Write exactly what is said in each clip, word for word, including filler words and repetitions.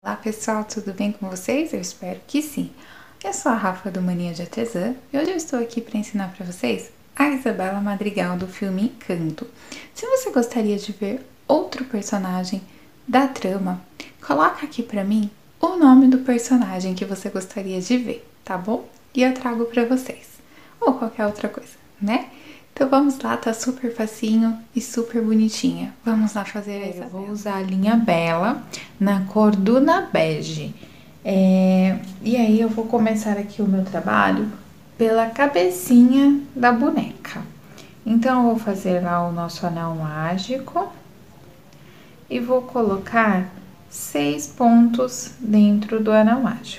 Olá pessoal, tudo bem com vocês? Eu espero que sim. Eu sou a Rafa do Mania de Artesã e hoje eu estou aqui para ensinar para vocês a Isabela Madrigal do filme Encanto. Se você gostaria de ver outro personagem da trama, coloca aqui para mim o nome do personagem que você gostaria de ver, tá bom? E eu trago para vocês. Ou qualquer outra coisa, né? Então vamos lá, tá super facinho e super bonitinha. Vamos lá fazer a Isabela. Eu vou usar a linha Bela na cor Duna Bege. É, e aí eu vou começar aqui o meu trabalho pela cabecinha da boneca. Então eu vou fazer lá o nosso anel mágico e vou colocar seis pontos dentro do anel mágico.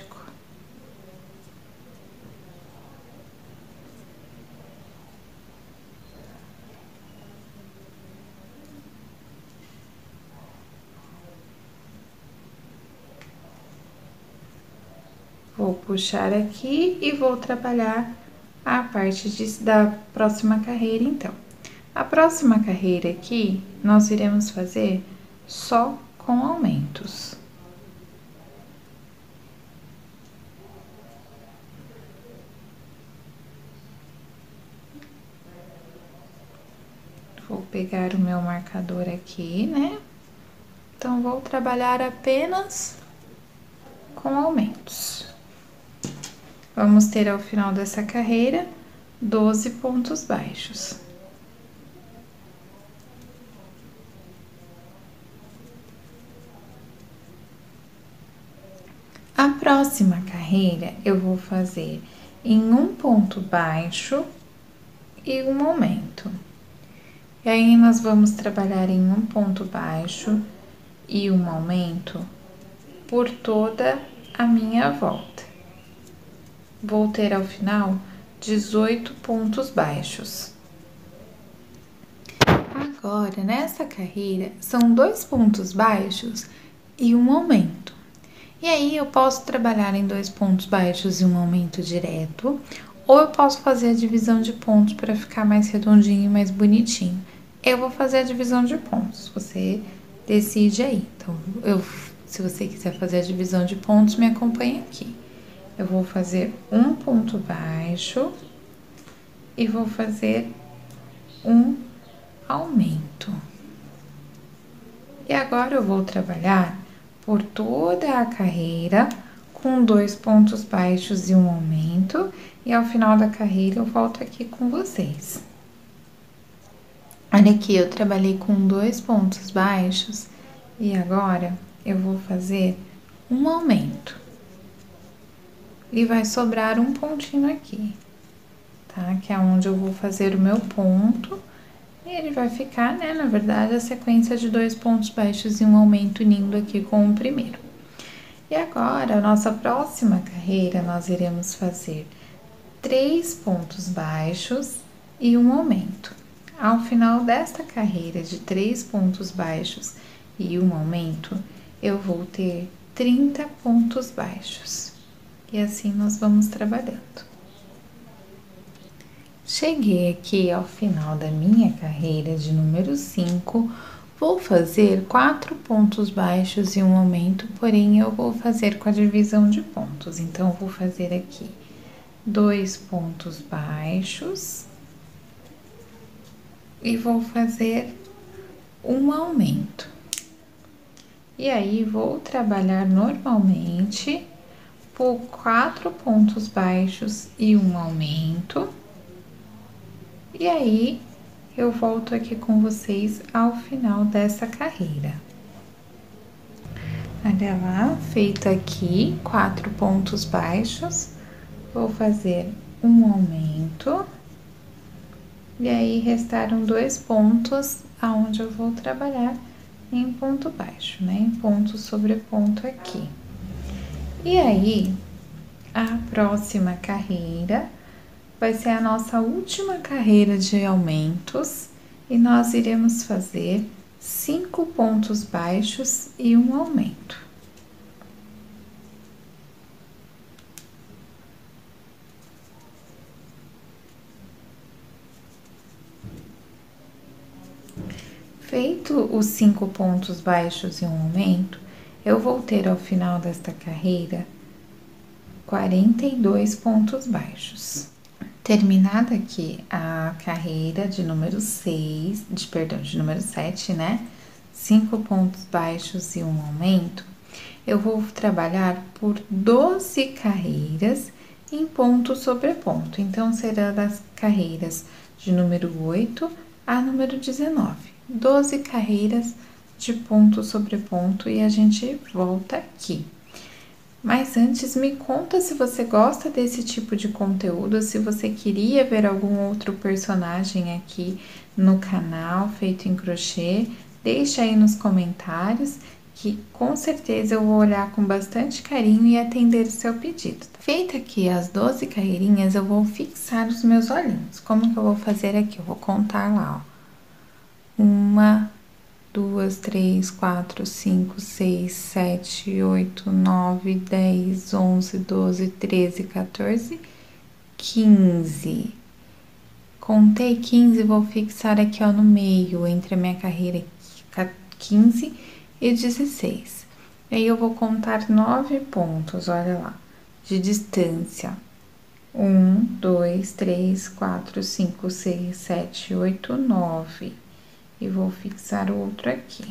Vou puxar aqui e vou trabalhar a parte de, da próxima carreira, então. A próxima carreira aqui, nós iremos fazer só com aumentos. Vou pegar o meu marcador aqui, né? Então, vou trabalhar apenas com aumentos. Vamos ter ao final dessa carreira doze pontos baixos. A próxima carreira eu vou fazer em um ponto baixo e um aumento. E aí, nós vamos trabalhar em um ponto baixo e um aumento por toda a minha volta. Vou ter ao final dezoito pontos baixos. Agora, nessa carreira, são dois pontos baixos e um aumento. E aí, eu posso trabalhar em dois pontos baixos e um aumento direto, ou eu posso fazer a divisão de pontos para ficar mais redondinho e mais bonitinho. Eu vou fazer a divisão de pontos, você decide aí. Então, eu, se você quiser fazer a divisão de pontos, me acompanha aqui. Eu vou fazer um ponto baixo e vou fazer um aumento. E agora eu vou trabalhar por toda a carreira com dois pontos baixos e um aumento, e ao final da carreira eu volto aqui com vocês. Olha aqui, eu trabalhei com dois pontos baixos e agora eu vou fazer um aumento. E vai sobrar um pontinho aqui, tá? Que é onde eu vou fazer o meu ponto. E ele vai ficar, né, na verdade, a sequência de dois pontos baixos e um aumento unindo aqui com o primeiro. E agora, a nossa próxima carreira, nós iremos fazer três pontos baixos e um aumento. Ao final desta carreira de três pontos baixos e um aumento, eu vou ter trinta pontos baixos. E assim nós vamos trabalhando. Cheguei aqui ao final da minha carreira de número cinco, vou fazer quatro pontos baixos e um aumento, porém eu vou fazer com a divisão de pontos. Então, vou fazer aqui dois pontos baixos e vou fazer um aumento. E aí, vou trabalhar normalmente por quatro pontos baixos e um aumento. E aí, eu volto aqui com vocês ao final dessa carreira. Olha lá, feito aqui quatro pontos baixos, vou fazer um aumento. E aí, restaram dois pontos aonde eu vou trabalhar em ponto baixo, né? Em ponto sobre ponto aqui. E aí, a próxima carreira vai ser a nossa última carreira de aumentos e nós iremos fazer cinco pontos baixos e um aumento. Feito os cinco pontos baixos e um aumento, eu vou ter ao final desta carreira quarenta e dois pontos baixos. Terminada aqui a carreira de número seis, de perdão, de número sete, né? cinco pontos baixos e um aumento, eu vou trabalhar por doze carreiras em ponto sobre ponto. Então, será das carreiras de número oito a número dezenove. doze carreiras de ponto sobre ponto e a gente volta aqui. Mas antes, me conta se você gosta desse tipo de conteúdo, se você queria ver algum outro personagem aqui no canal feito em crochê, deixa aí nos comentários, que com certeza eu vou olhar com bastante carinho e atender o seu pedido. Feita aqui as doze carreirinhas, eu vou fixar os meus olhinhos. Como que eu vou fazer aqui? Eu vou contar lá, ó. Uma, duas, três, quatro, cinco, seis, sete, oito, nove, dez, onze, doze, treze, quatorze, quinze. Contei quinze, vou fixar aqui, ó, no meio, entre a minha carreira quinze e dezesseis. Aí eu vou contar nove pontos, olha lá, de distância. Um, dois, três, quatro, cinco, seis, sete, oito, nove. E vou fixar o outro aqui.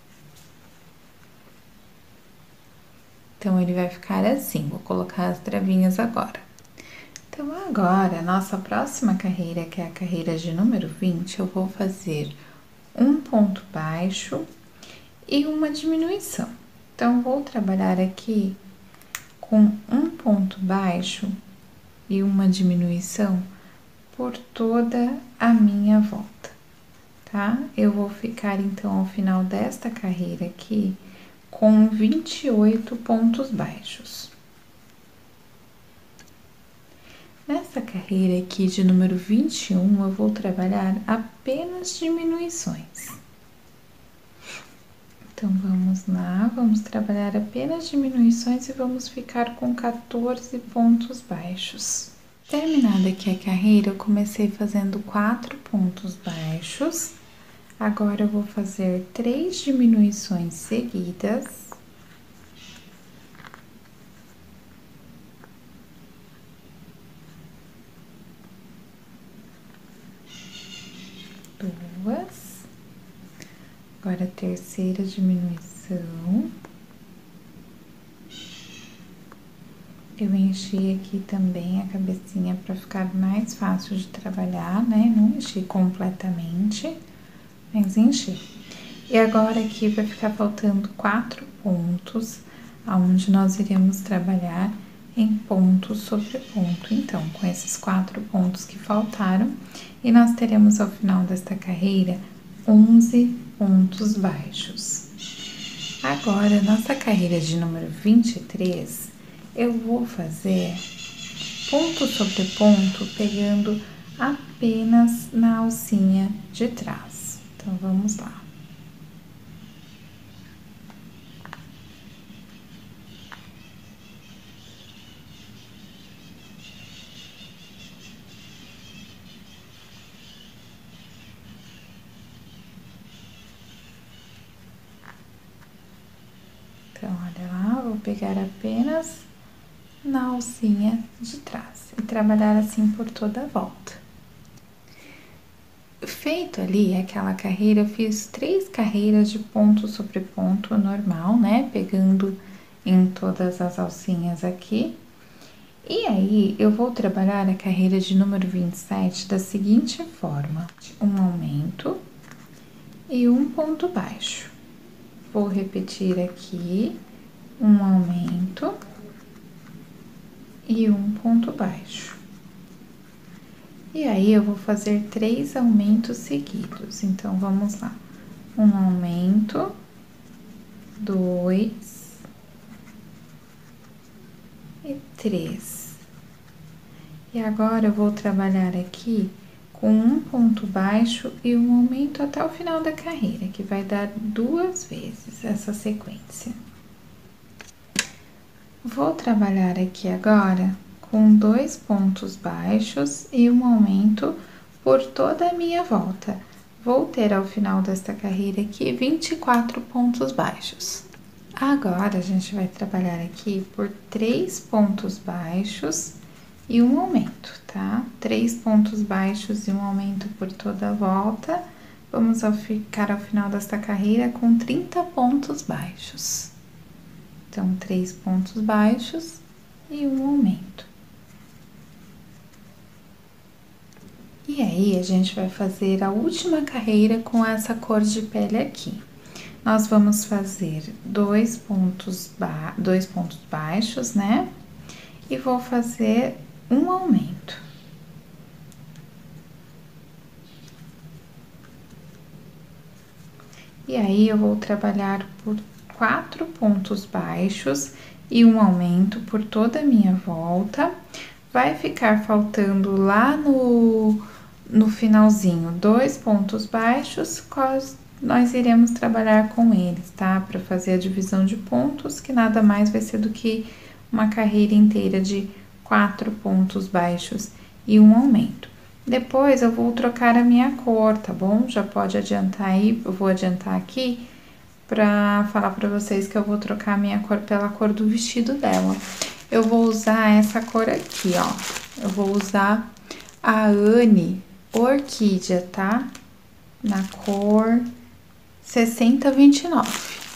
Então, ele vai ficar assim, vou colocar as travinhas agora. Então, agora, a nossa próxima carreira, que é a carreira de número vinte, eu vou fazer um ponto baixo e uma diminuição. Então, vou trabalhar aqui com um ponto baixo e uma diminuição por toda a minha volta, tá? Eu vou ficar, então, ao final desta carreira aqui, com vinte e oito pontos baixos. Nessa carreira aqui de número vinte e um, eu vou trabalhar apenas diminuições. Então, vamos lá, vamos trabalhar apenas diminuições e vamos ficar com quatorze pontos baixos. Terminada aqui a carreira, eu comecei fazendo quatro pontos baixos. Agora, eu vou fazer três diminuições seguidas. Duas. Agora, a terceira diminuição. Eu enchi aqui também a cabecinha para ficar mais fácil de trabalhar, né? Não enchi completamente, mas enchi. E agora aqui vai ficar faltando quatro pontos, aonde nós iremos trabalhar em ponto sobre ponto. Então, com esses quatro pontos que faltaram, e nós teremos ao final desta carreira onze pontos baixos. Agora, nossa carreira de número vinte e três, eu vou fazer ponto sobre ponto, pegando apenas na alcinha de trás. Então, vamos lá. Então, olha lá, vou pegar apenas na alcinha de trás e trabalhar assim por toda a volta. Feito ali aquela carreira, eu fiz três carreiras de ponto sobre ponto normal, né? Pegando em todas as alcinhas aqui. E aí, eu vou trabalhar a carreira de número vinte e sete da seguinte forma: um aumento e um ponto baixo. Vou repetir aqui um aumento e um ponto baixo. E aí, eu vou fazer três aumentos seguidos. Então, vamos lá. Um aumento, dois e três. E agora, eu vou trabalhar aqui com um ponto baixo e um aumento até o final da carreira, que vai dar duas vezes essa sequência. Vou trabalhar aqui agora com dois pontos baixos e um aumento por toda a minha volta. Vou ter ao final desta carreira aqui vinte e quatro pontos baixos. Agora, a gente vai trabalhar aqui por três pontos baixos e um aumento, tá? Três pontos baixos e um aumento por toda a volta. Vamos ao ficar ao final desta carreira com trinta pontos baixos. Então, três pontos baixos e um aumento. E aí, a gente vai fazer a última carreira com essa cor de pele aqui. Nós vamos fazer dois pontos, ba dois pontos baixos, né? E vou fazer um aumento. E aí, eu vou trabalhar por quatro pontos baixos e um aumento por toda a minha volta. Vai ficar faltando lá no, no finalzinho dois pontos baixos, quais nós iremos trabalhar com eles, tá? Para fazer a divisão de pontos, que nada mais vai ser do que uma carreira inteira de quatro pontos baixos e um aumento. Depois, eu vou trocar a minha cor, tá bom? Já pode adiantar aí, eu vou adiantar aqui pra falar pra vocês que eu vou trocar a minha cor pela cor do vestido dela. Eu vou usar essa cor aqui, ó. Eu vou usar a Anne Orquídea, tá? Na cor sessenta vinte e nove.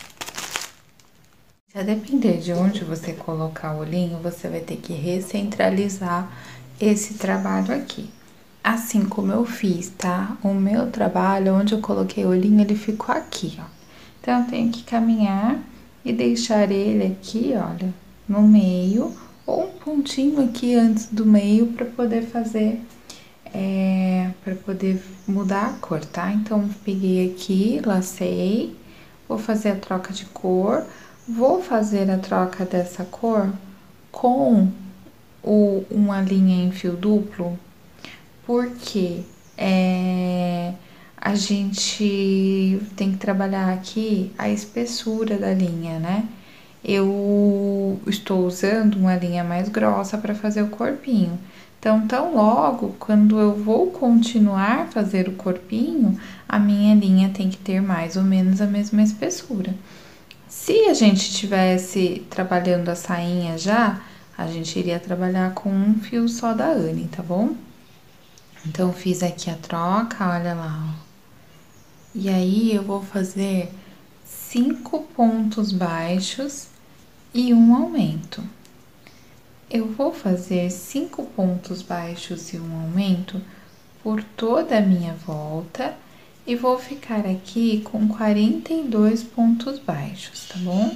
Se a depender de onde você colocar o olhinho, você vai ter que recentralizar esse trabalho aqui. Assim como eu fiz, tá? O meu trabalho, onde eu coloquei o olhinho, ele ficou aqui, ó. Então, eu tenho que caminhar e deixar ele aqui, olha, no meio, ou um pontinho aqui antes do meio para poder fazer, é, para poder mudar a cor, tá? Então, peguei aqui, lacei, vou fazer a troca de cor, vou fazer a troca dessa cor com o, uma linha em fio duplo, porque é, a gente tem que trabalhar aqui a espessura da linha, né? Eu estou usando uma linha mais grossa para fazer o corpinho. Então, tão logo, quando eu vou continuar a fazer o corpinho, a minha linha tem que ter mais ou menos a mesma espessura. Se a gente estivesse trabalhando a sainha já, a gente iria trabalhar com um fio só da Anne, tá bom? Então, fiz aqui a troca, olha lá, ó. E aí, eu vou fazer cinco pontos baixos e um aumento. Eu vou fazer cinco pontos baixos e um aumento por toda a minha volta e vou ficar aqui com quarenta e dois pontos baixos, tá bom?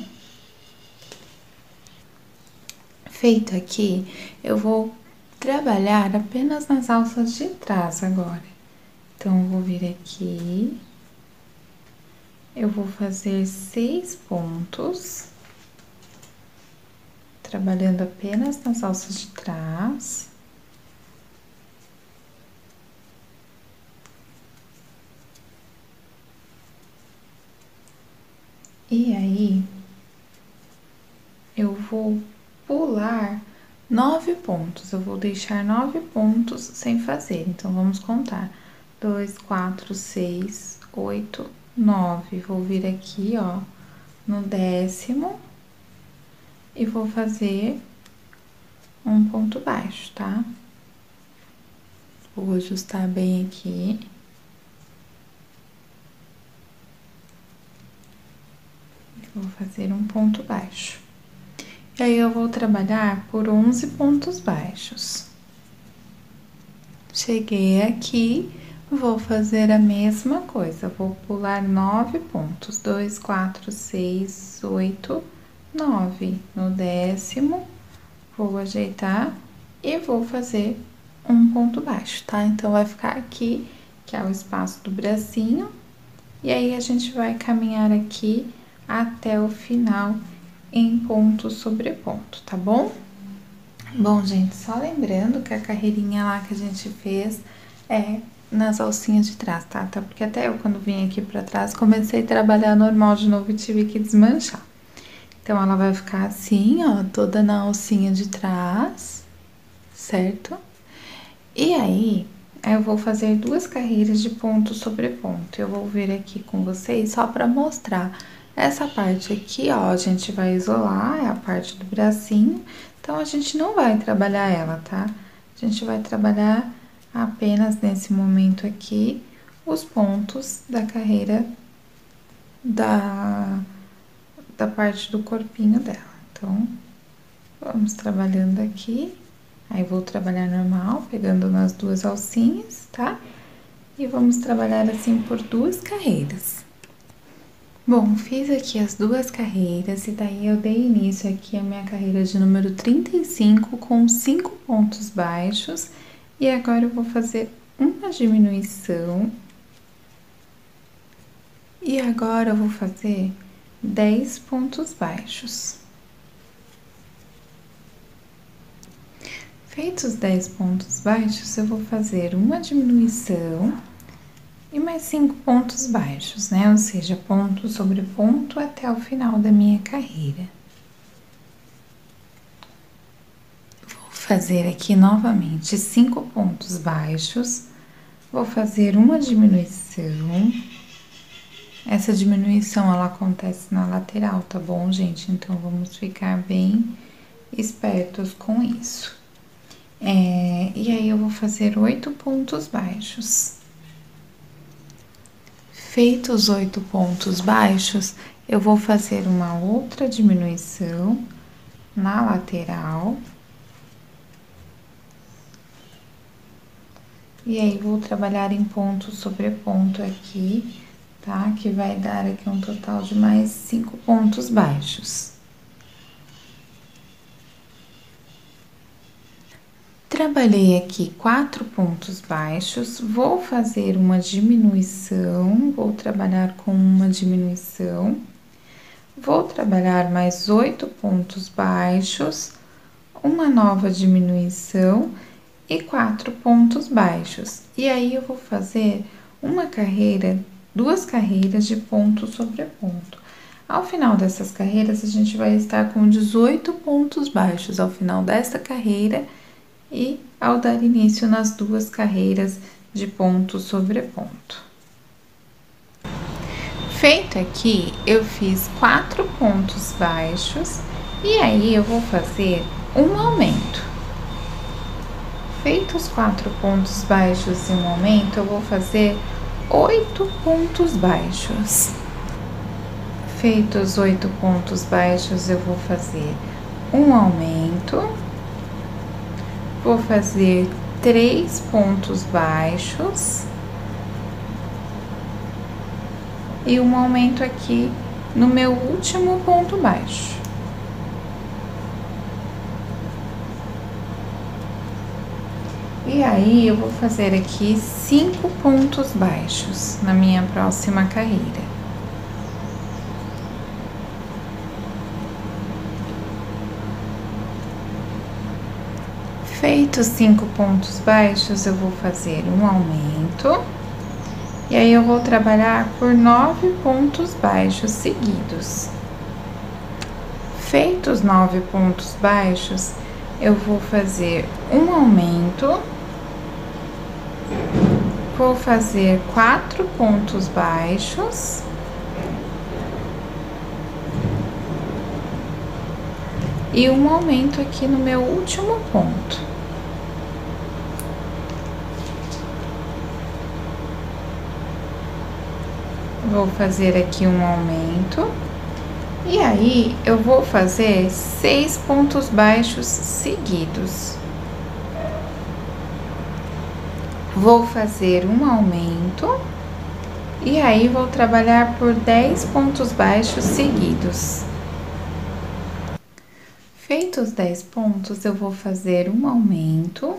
Feito aqui, eu vou trabalhar apenas nas alças de trás agora. Então, eu vou vir aqui, eu vou fazer seis pontos, trabalhando apenas nas alças de trás. E aí, eu vou pular nove pontos, eu vou deixar nove pontos sem fazer. Então, vamos contar: dois, quatro, seis, oito, nove. Vou vir aqui, ó, no décimo e vou fazer um ponto baixo, tá? Vou ajustar bem aqui. Vou fazer um ponto baixo. E aí, eu vou trabalhar por onze pontos baixos. Cheguei aqui, vou fazer a mesma coisa. Vou pular nove pontos. Dois, quatro, seis, oito, nove. No décimo, vou ajeitar e vou fazer um ponto baixo, tá? Então, vai ficar aqui, que é o espaço do bracinho. E aí, a gente vai caminhar aqui até o final em ponto sobre ponto, tá bom? Bom, gente, só lembrando que a carreirinha lá que a gente fez é nas alcinhas de trás, tá? Até porque até eu, quando vim aqui pra trás, comecei a trabalhar normal de novo e tive que desmanchar. Então, ela vai ficar assim, ó, toda na alcinha de trás, certo? E aí, eu vou fazer duas carreiras de ponto sobre ponto. Eu vou vir aqui com vocês só pra mostrar Essa parte aqui, ó, a gente vai isolar, é a parte do bracinho, então a gente não vai trabalhar ela, tá? A gente vai trabalhar apenas nesse momento aqui os pontos da carreira da, da parte do corpinho dela. Então, vamos trabalhando aqui, aí vou trabalhar normal, pegando nas duas alcinhas, tá? E vamos trabalhar assim por duas carreiras. Bom, fiz aqui as duas carreiras e daí eu dei início aqui à minha carreira de número trinta e cinco com cinco pontos baixos e agora eu vou fazer uma diminuição e agora eu vou fazer dez pontos baixos. Feitos dez pontos baixos, eu vou fazer uma diminuição e mais cinco pontos baixos, né? Ou seja, ponto sobre ponto até o final da minha carreira. Vou fazer aqui novamente cinco pontos baixos, vou fazer uma diminuição. Essa diminuição, ela acontece na lateral, tá bom, gente? Então, vamos ficar bem espertos com isso. É, e aí, eu vou fazer oito pontos baixos. Feitos oito pontos baixos, eu vou fazer uma outra diminuição na lateral. E aí, vou trabalhar em ponto sobre ponto aqui, tá? Que vai dar aqui um total de mais cinco pontos baixos. Trabalhei aqui quatro pontos baixos, vou fazer uma diminuição, vou trabalhar com uma diminuição, vou trabalhar mais oito pontos baixos, uma nova diminuição e quatro pontos baixos. E aí, eu vou fazer uma carreira, duas carreiras de ponto sobre ponto. Ao final dessas carreiras, a gente vai estar com dezoito pontos baixos ao final dessa carreira e ao dar início nas duas carreiras de ponto sobre ponto. Feito aqui, eu fiz quatro pontos baixos e aí eu vou fazer um aumento. Feitos os quatro pontos baixos e um aumento, eu vou fazer oito pontos baixos. Feitos oito pontos baixos, eu vou fazer um aumento. Vou fazer três pontos baixos e um aumento aqui no meu último ponto baixo. E aí, eu vou fazer aqui cinco pontos baixos na minha próxima carreira. Feitos cinco pontos baixos, eu vou fazer um aumento. E aí, eu vou trabalhar por nove pontos baixos seguidos. Feitos nove pontos baixos, eu vou fazer um aumento. Vou fazer quatro pontos baixos. E um aumento aqui no meu último ponto. Vou fazer aqui um aumento. E aí, eu vou fazer seis pontos baixos seguidos. Vou fazer um aumento. E aí, vou trabalhar por dez pontos baixos seguidos. Feitos dez pontos, eu vou fazer um aumento.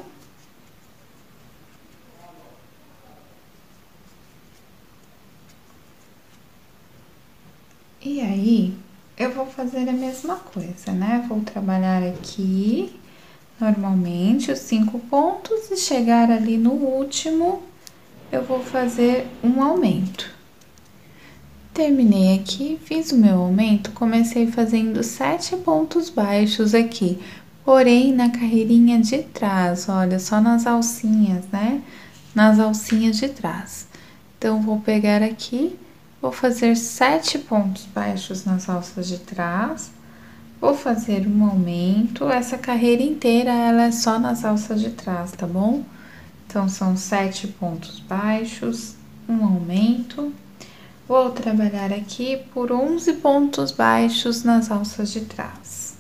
E aí, eu vou fazer a mesma coisa, né? Vou trabalhar aqui, normalmente, os cinco pontos e chegar ali no último, eu vou fazer um aumento. Terminei aqui, fiz o meu aumento, comecei fazendo sete pontos baixos aqui, porém na carreirinha de trás, olha, só nas alcinhas, né? Nas alcinhas de trás. Então, vou pegar aqui vou fazer sete pontos baixos nas alças de trás, vou fazer um aumento. Essa carreira inteira ela é só nas alças de trás, tá bom? Então, são sete pontos baixos, um aumento. Vou trabalhar aqui por onze pontos baixos nas alças de trás.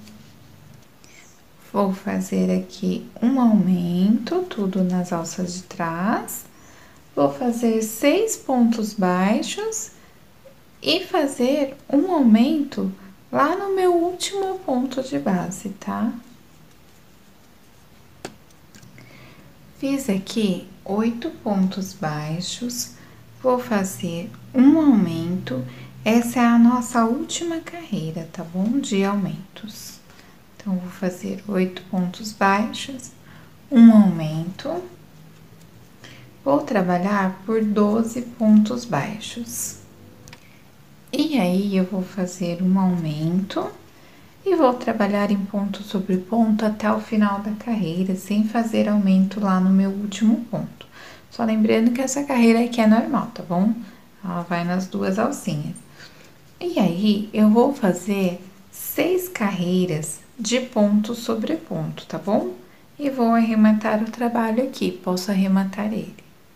Vou fazer aqui um aumento, tudo nas alças de trás. Vou fazer seis pontos baixos e fazer um aumento lá no meu último ponto de base, tá? Fiz aqui oito pontos baixos, vou fazer um aumento. Essa é a nossa última carreira, tá bom? De aumentos. Então, vou fazer oito pontos baixos, um aumento. Vou trabalhar por doze pontos baixos. E aí, eu vou fazer um aumento e vou trabalhar em ponto sobre ponto até o final da carreira, sem fazer aumento lá no meu último ponto. Só lembrando que essa carreira aqui é normal, tá bom? Ela vai nas duas alcinhas. E aí, eu vou fazer seis carreiras de ponto sobre ponto, tá bom? E vou arrematar o trabalho aqui, posso arrematar ele.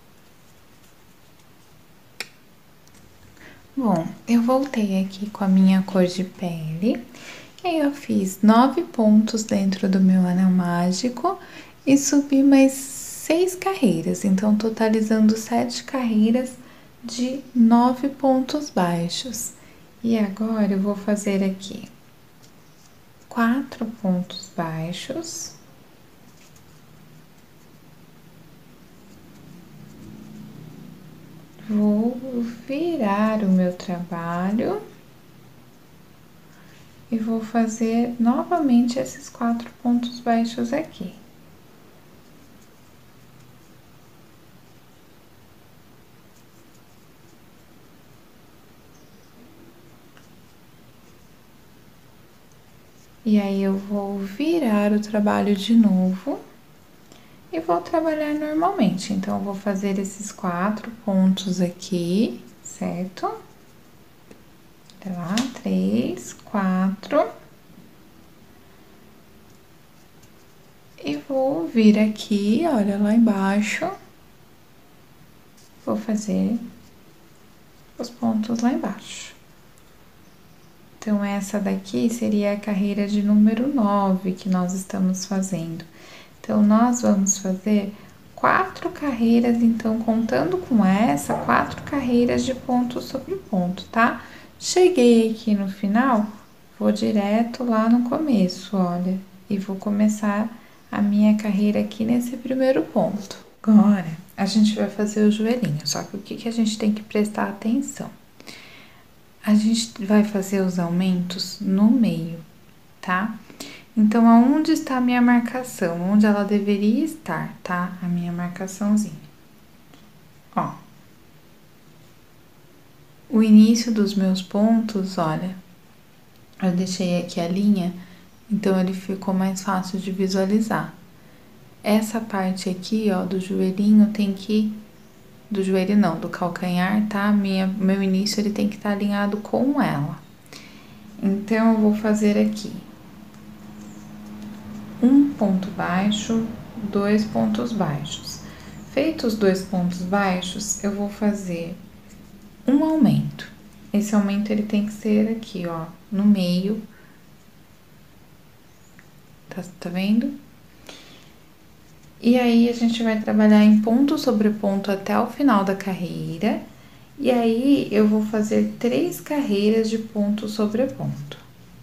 Bom, eu voltei aqui com a minha cor de pele, e aí eu fiz nove pontos dentro do meu anel mágico e subi mais seis carreiras, então totalizando sete carreiras de nove pontos baixos. E agora eu vou fazer aqui quatro pontos baixos. Vou virar o meu trabalho e vou fazer novamente esses quatro pontos baixos aqui. E aí, eu vou virar o trabalho de novo e vou trabalhar normalmente. Então, eu vou fazer esses quatro pontos aqui, certo? Tá lá, três, quatro. E vou vir aqui, olha lá embaixo. Vou fazer os pontos lá embaixo. Então, essa daqui seria a carreira de número nove que nós estamos fazendo. Então, nós vamos fazer quatro carreiras, então, contando com essa, quatro carreiras de ponto sobre ponto, tá? Cheguei aqui no final, vou direto lá no começo, olha, e vou começar a minha carreira aqui nesse primeiro ponto. Agora, a gente vai fazer o joelhinho, só que o que que a gente tem que prestar atenção? A gente vai fazer os aumentos no meio, tá? Então, aonde está a minha marcação? Onde ela deveria estar, tá? A minha marcaçãozinha. Ó. O início dos meus pontos, olha, eu deixei aqui a linha, então ele ficou mais fácil de visualizar. Essa parte aqui, ó, do joelhinho tem que... Do joelho não, do calcanhar, tá? Minha, meu início, ele tem que estar alinhado com ela. Então, eu vou fazer aqui um ponto baixo, dois pontos baixos. Feitos os dois pontos baixos, eu vou fazer um aumento. Esse aumento, ele tem que ser aqui, ó, no meio. Tá, tá vendo? E aí, a gente vai trabalhar em ponto sobre ponto até o final da carreira. E aí, eu vou fazer três carreiras de ponto sobre ponto.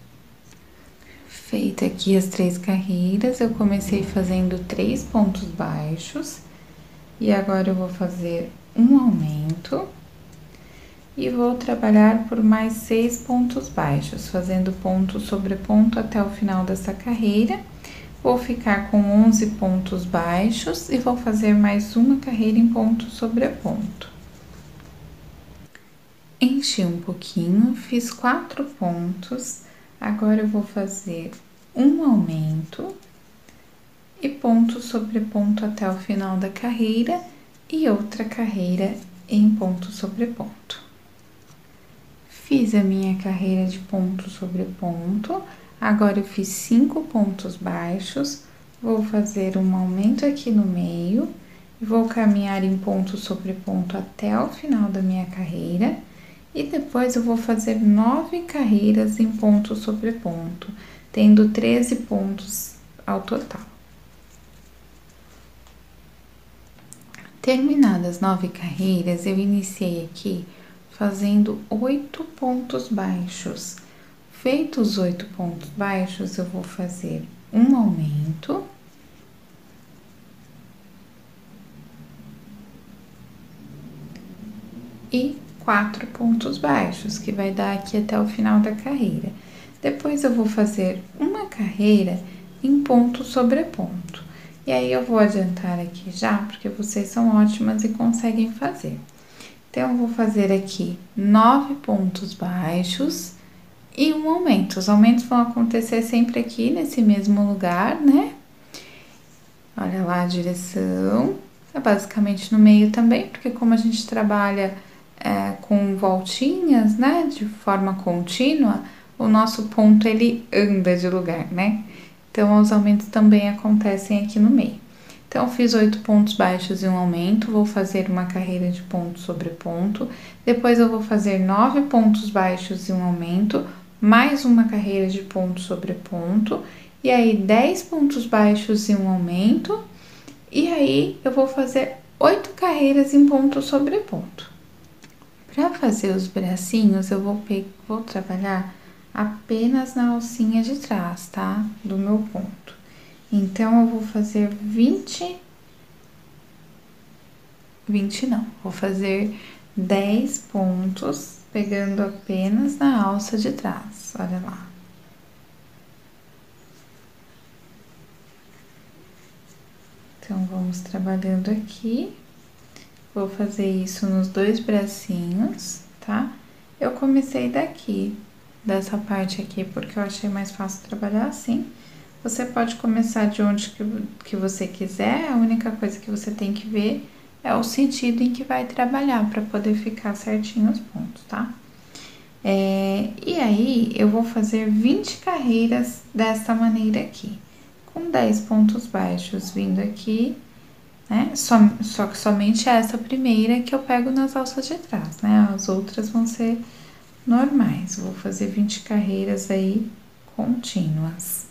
Feita aqui as três carreiras, eu comecei fazendo três pontos baixos. E agora, eu vou fazer um aumento. E vou trabalhar por mais seis pontos baixos, fazendo ponto sobre ponto até o final dessa carreira. Vou ficar com onze pontos baixos e vou fazer mais uma carreira em ponto sobre ponto. Enchi um pouquinho, fiz quatro pontos. Agora, eu vou fazer um aumento e ponto sobre ponto até o final da carreira e outra carreira em ponto sobre ponto. Fiz a minha carreira de ponto sobre ponto, agora eu fiz cinco pontos baixos, vou fazer um aumento aqui no meio, vou caminhar em ponto sobre ponto até o final da minha carreira, e depois eu vou fazer nove carreiras em ponto sobre ponto, tendo treze pontos ao total. Terminadas nove carreiras, eu iniciei aqui fazendo oito pontos baixos. Feitos os oito pontos baixos, eu vou fazer um aumento. E quatro pontos baixos, que vai dar aqui até o final da carreira. Depois eu vou fazer uma carreira em ponto sobre ponto. E aí eu vou adiantar aqui já, porque vocês são ótimas e conseguem fazer. Então, eu vou fazer aqui nove pontos baixos e um aumento. Os aumentos vão acontecer sempre aqui nesse mesmo lugar, né? Olha lá a direção. É basicamente no meio também, porque como a gente trabalha é, com voltinhas, né, de forma contínua, o nosso ponto ele anda de lugar, né? Então, os aumentos também acontecem aqui no meio. Então, fiz oito pontos baixos e um aumento, vou fazer uma carreira de ponto sobre ponto, depois eu vou fazer nove pontos baixos e um aumento, mais uma carreira de ponto sobre ponto, e aí dez pontos baixos e um aumento, e aí eu vou fazer oito carreiras em ponto sobre ponto. Para fazer os bracinhos, eu vou, vou trabalhar apenas na alcinha de trás, tá? Do meu ponto. Então, eu vou fazer vinte... vinte não, vou fazer dez pontos, pegando apenas na alça de trás, olha lá. Então, vamos trabalhando aqui. Vou fazer isso nos dois bracinhos, tá? Eu comecei daqui, dessa parte aqui, porque eu achei mais fácil trabalhar assim. Você pode começar de onde que, que você quiser, a única coisa que você tem que ver é o sentido em que vai trabalhar, para poder ficar certinho os pontos, tá? É, e aí, eu vou fazer vinte carreiras dessa maneira aqui, com dez pontos baixos vindo aqui, né? Só, só que somente essa primeira que eu pego nas alças de trás, né? As outras vão ser normais. Vou fazer vinte carreiras aí contínuas.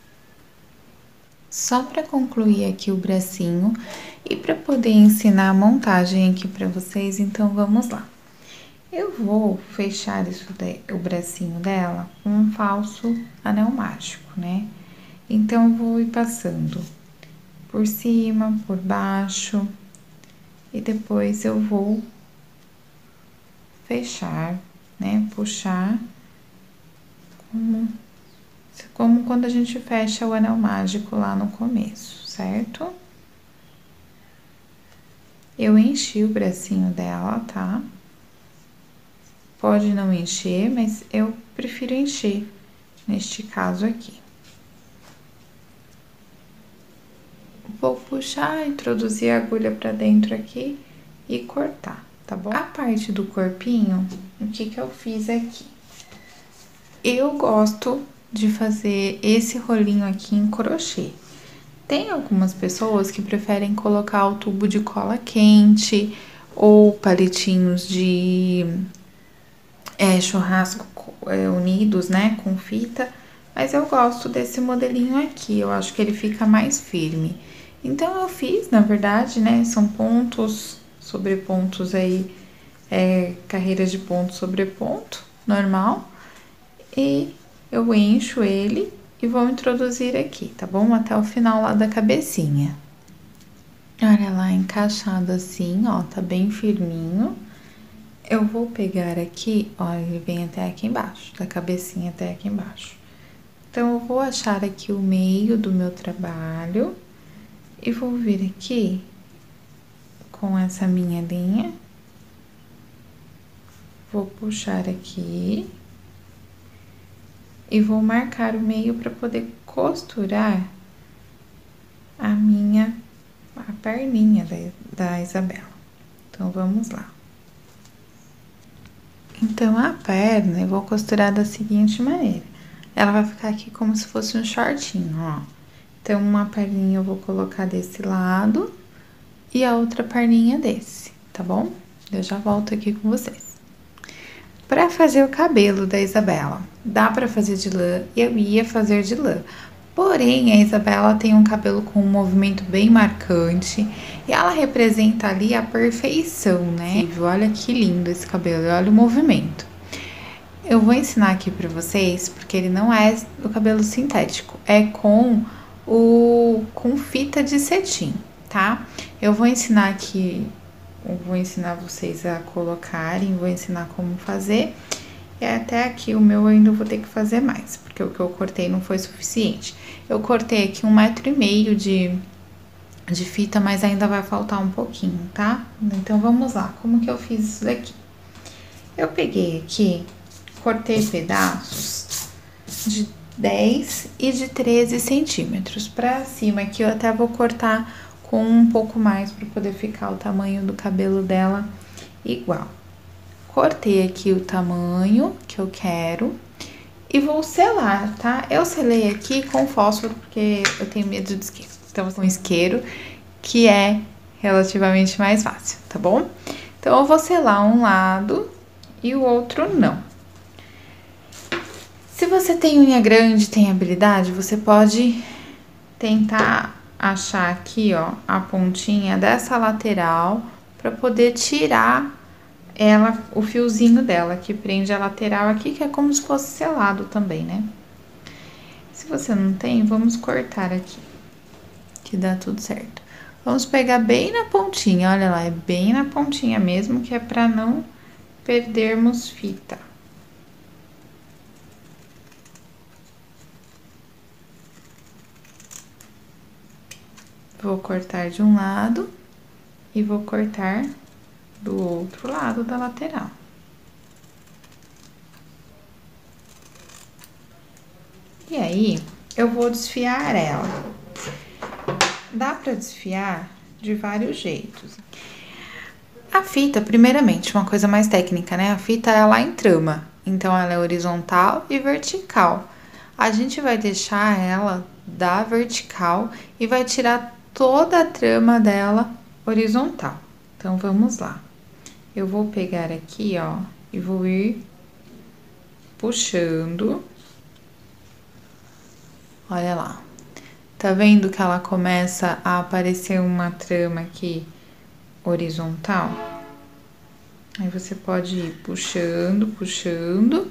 Só para concluir aqui o bracinho e para poder ensinar a montagem aqui para vocês, então vamos lá. Eu vou fechar isso daí, o bracinho dela com um falso anel mágico, né? Então, eu vou ir passando por cima, por baixo, e depois eu vou fechar, né? Puxar como, como quando a gente fecha o anel mágico lá no começo, certo? Eu enchi o bracinho dela, tá? Pode não encher, mas eu prefiro encher neste caso aqui. Vou puxar, introduzir a agulha pra dentro aqui e cortar, tá bom? A parte do corpinho, o que que eu fiz aqui? Eu gosto de fazer esse rolinho aqui em crochê. Tem algumas pessoas que preferem colocar o tubo de cola quente ou palitinhos de é, churrasco é, unidos, né, com fita, mas eu gosto desse modelinho aqui, eu acho que ele fica mais firme. Então, eu fiz, na verdade, né, são pontos sobre pontos aí, é, carreiras de ponto sobre ponto, normal. E eu encho ele e vou introduzir aqui, tá bom? Até o final lá da cabecinha. Olha lá, encaixado assim, ó, tá bem firminho. Eu vou pegar aqui, ó, ele vem até aqui embaixo, da cabecinha até aqui embaixo. Então, eu vou achar aqui o meio do meu trabalho. E vou vir aqui com essa minha linha, vou puxar aqui e vou marcar o meio para poder costurar a minha, a perninha da, da Isabela. Então, vamos lá. Então, a perna eu vou costurar da seguinte maneira. Ela vai ficar aqui como se fosse um shortinho, ó. Então, uma perninha eu vou colocar desse lado e a outra perninha desse, tá bom? Eu já volto aqui com vocês. Pra fazer o cabelo da Isabela, dá pra fazer de lã, eu ia fazer de lã. Porém, a Isabela tem um cabelo com um movimento bem marcante e ela representa ali a perfeição, né? Olha que lindo esse cabelo, olha o movimento. Eu vou ensinar aqui pra vocês, porque ele não é o cabelo sintético, é com o com fita de cetim, tá? Eu vou ensinar aqui, eu vou ensinar vocês a colocarem, vou ensinar como fazer. E até aqui o meu eu ainda vou ter que fazer mais, porque o que eu cortei não foi suficiente. Eu cortei aqui um metro e meio de, de fita, mas ainda vai faltar um pouquinho, tá? Então, vamos lá, como que eu fiz isso daqui? Eu peguei aqui, cortei pedaços de dez e de treze centímetros. Pra cima aqui eu até vou cortar com um pouco mais, pra poder ficar o tamanho do cabelo dela igual. Cortei aqui o tamanho que eu quero e vou selar, tá? Eu selei aqui com fósforo porque eu tenho medo de isqueiro. Então, com isqueiro, que é relativamente mais fácil, tá bom? Então, eu vou selar um lado e o outro não. Se você tem unha grande, tem habilidade, você pode tentar achar aqui, ó, a pontinha dessa lateral para poder tirar ela, o fiozinho dela, que prende a lateral aqui, que é como se fosse selado também, né? Se você não tem, vamos cortar aqui, que dá tudo certo. Vamos pegar bem na pontinha, olha lá, é bem na pontinha mesmo, que é pra não perdermos fita. Vou cortar de um lado e vou cortar do outro lado da lateral. E aí, eu vou desfiar ela. Dá pra desfiar de vários jeitos. A fita, primeiramente, uma coisa mais técnica, né? A fita, ela é em trama, então ela é horizontal e vertical. A gente vai deixar ela da vertical e vai tirar toda a trama dela horizontal. Então, vamos lá. Eu vou pegar aqui, ó, e vou ir puxando. Olha lá. Tá vendo que ela começa a aparecer uma trama aqui horizontal? Aí você pode ir puxando, puxando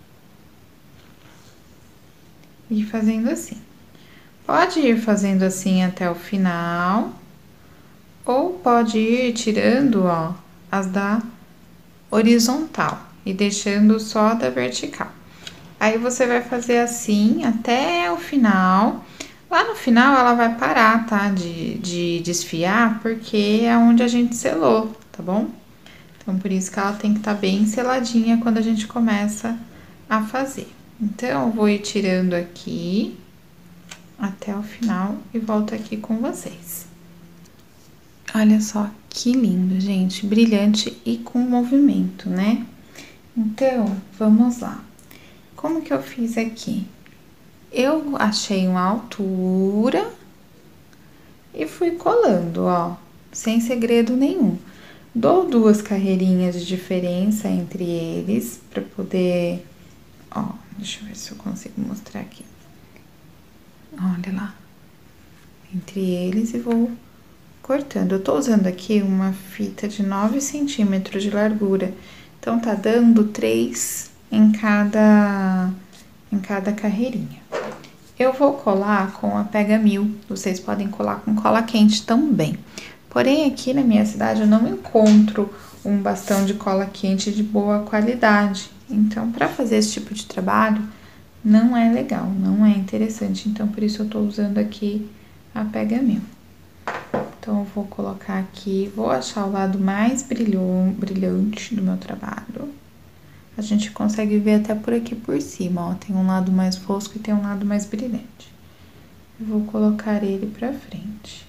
e fazendo assim. Pode ir fazendo assim até o final, ou pode ir tirando, ó, as da horizontal e deixando só da vertical. Aí você vai fazer assim até o final. Lá no final ela vai parar, tá? De, de desfiar, porque é onde a gente selou, tá bom? Então, por isso que ela tem que estar bem seladinha quando a gente começa a fazer. Então, eu vou ir tirando aqui até o final e volto aqui com vocês. Olha só que lindo, gente, brilhante e com movimento, né? Então, vamos lá. Como que eu fiz aqui? Eu achei uma altura e fui colando, ó, sem segredo nenhum. Dou duas carreirinhas de diferença entre eles pra poder, ó, deixa eu ver se eu consigo mostrar aqui. Olha lá, entre eles e vou cortando. Eu tô usando aqui uma fita de nove centímetros de largura, então tá dando três em cada, em cada carreirinha. Eu vou colar com a Pega Mil, vocês podem colar com cola quente também. Porém, aqui na minha cidade eu não encontro um bastão de cola quente de boa qualidade. Então, para fazer esse tipo de trabalho, não é legal, não é interessante. Então, por isso eu tô usando aqui a Pega Mil. Então, eu vou colocar aqui, vou achar o lado mais brilhon, brilhante do meu trabalho. A gente consegue ver até por aqui por cima, ó, tem um lado mais fosco e tem um lado mais brilhante. Eu vou colocar ele pra frente.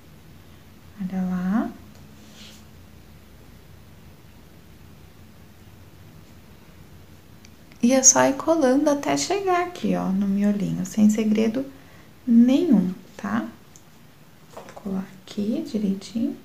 Olha lá. E é só ir colando até chegar aqui, ó, no miolinho, sem segredo nenhum, tá? Vou colar aqui direitinho.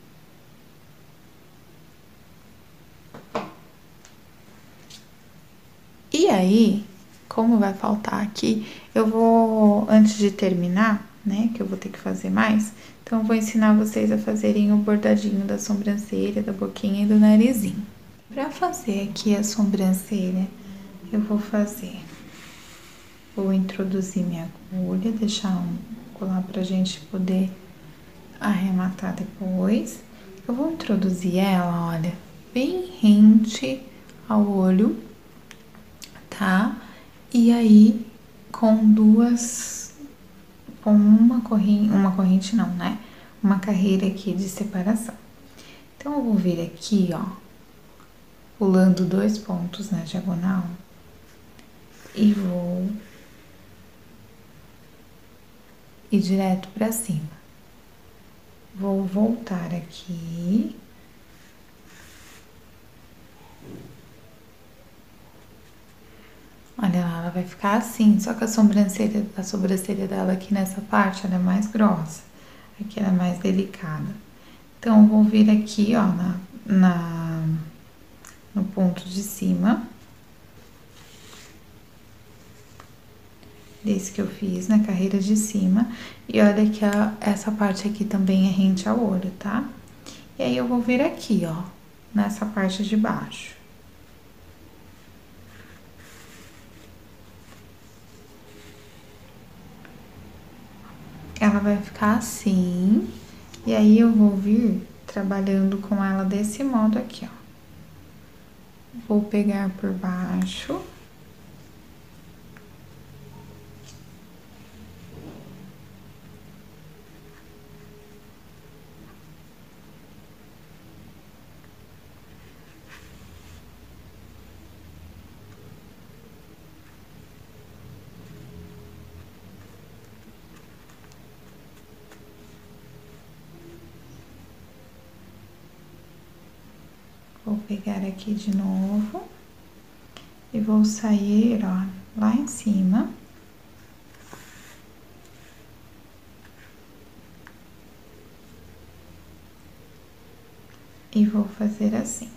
E aí, como vai faltar aqui, eu vou, antes de terminar, né, que eu vou ter que fazer mais, então eu vou ensinar vocês a fazerem o bordadinho da sobrancelha, da boquinha e do narizinho. Pra fazer aqui a sobrancelha, eu vou fazer, vou introduzir minha agulha, deixar um colar pra gente poder arrematar depois. Eu vou introduzir ela, olha, bem rente ao olho, tá? E aí, com duas, com uma corrente, uma corrente não, né? Uma carreira aqui de separação. Então, eu vou vir aqui, ó, pulando dois pontos na diagonal e vou ir direto pra cima. Vou voltar aqui. Olha lá, ela vai ficar assim, só que a sobrancelha, a sobrancelha dela aqui nessa parte, ela é mais grossa. Aqui ela é mais delicada. Então, eu vou vir aqui, ó, na, na, no ponto de cima. Desse que eu fiz, na carreira de cima. E olha que a, essa parte aqui também é rente ao olho, tá? E aí, eu vou vir aqui, ó, nessa parte de baixo. Ela vai ficar assim, e aí eu vou vir trabalhando com ela desse modo aqui, ó. Vou pegar por baixo. Vou pegar aqui de novo e vou sair, ó, lá em cima. E vou fazer assim.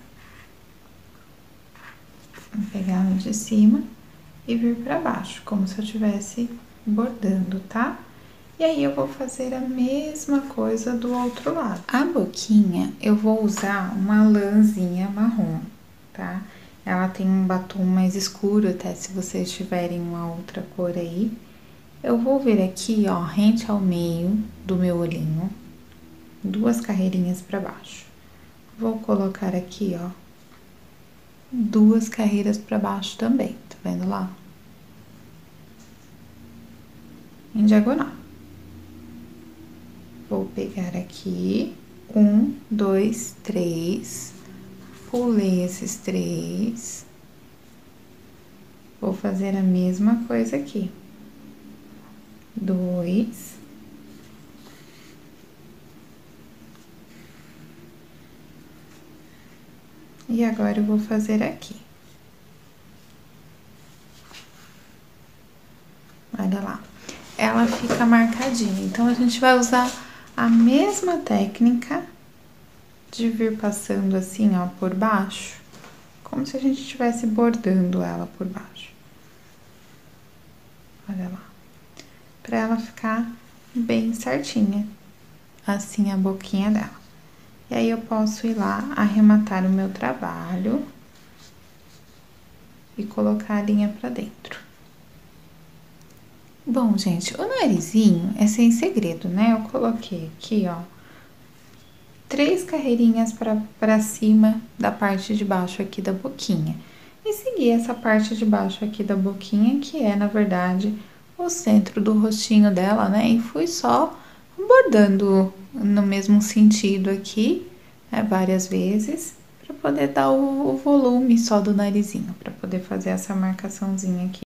Vou pegar no de cima e vir pra baixo, como se eu estivesse bordando, tá? E aí, eu vou fazer a mesma coisa do outro lado. A boquinha, eu vou usar uma lãzinha marrom, tá? Ela tem um batom mais escuro, até se vocês tiverem uma outra cor aí. Eu vou vir aqui, ó, rente ao meio do meu olhinho, duas carreirinhas pra baixo. Vou colocar aqui, ó, duas carreiras pra baixo também, tá vendo lá? Em diagonal. Vou pegar aqui, um, dois, três, pulei esses três. Vou fazer a mesma coisa aqui. Dois. E agora, eu vou fazer aqui. Olha lá. Ela fica marcadinha, então a gente vai usar a mesma técnica de vir passando assim, ó, por baixo, como se a gente estivesse bordando ela por baixo. Olha lá. Pra ela ficar bem certinha, assim, a boquinha dela. E aí, eu posso ir lá, arrematar o meu trabalho e colocar a linha pra dentro. Bom, gente, o narizinho é sem segredo, né? Eu coloquei aqui, ó, três carreirinhas pra, pra cima da parte de baixo aqui da boquinha. E segui essa parte de baixo aqui da boquinha, que é, na verdade, o centro do rostinho dela, né? E fui só bordando no mesmo sentido aqui, né, várias vezes, pra poder dar o, o volume só do narizinho, pra poder fazer essa marcaçãozinha aqui.